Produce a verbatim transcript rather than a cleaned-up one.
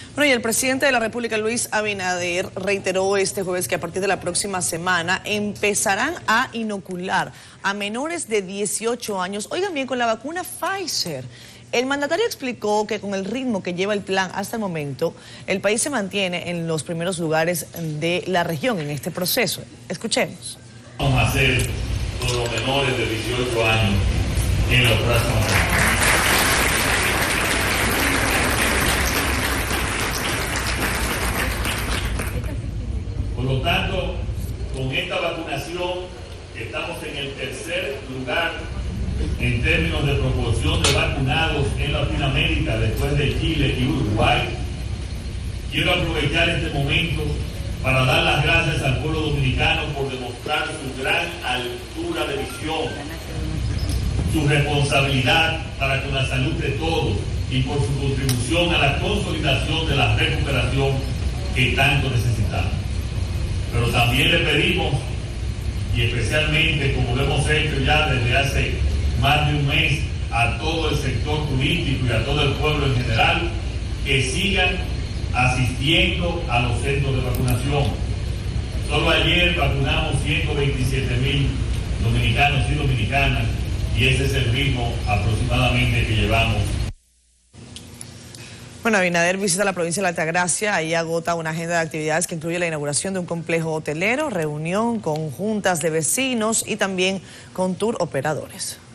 Bueno, y el presidente de la República, Luis Abinader, reiteró este jueves que a partir de la próxima semana empezarán a inocular a menores de dieciocho años, oigan bien, con la vacuna Pfizer. El mandatario explicó que con el ritmo que lleva el plan hasta el momento, el país se mantiene en los primeros lugares de la región en este proceso. Escuchemos. Vamos a hacer con los menores de dieciocho años en los próximos años. Por lo tanto, con esta vacunación, estamos en el tercer lugar en términos de proporción de vacunados en Latinoamérica, después de Chile y Uruguay. Quiero aprovechar este momento para dar las gracias al pueblo dominicano por demostrar su gran altura de visión, su responsabilidad para con la salud de todos y por su contribución a la consolidación de la recuperación que tanto necesitamos. Pero también le pedimos, y especialmente como lo hemos hecho ya desde hace más de un mes, a todo el sector turístico y a todo el pueblo en general, que sigan asistiendo a los centros de vacunación. Solo ayer vacunamos ciento veintisiete mil dominicanos y dominicanas, y ese es el ritmo aproximadamente que llevamos. Bueno, Abinader visita la provincia de la Altagracia, ahí agota una agenda de actividades que incluye la inauguración de un complejo hotelero, reunión con juntas de vecinos y también con tour operadores.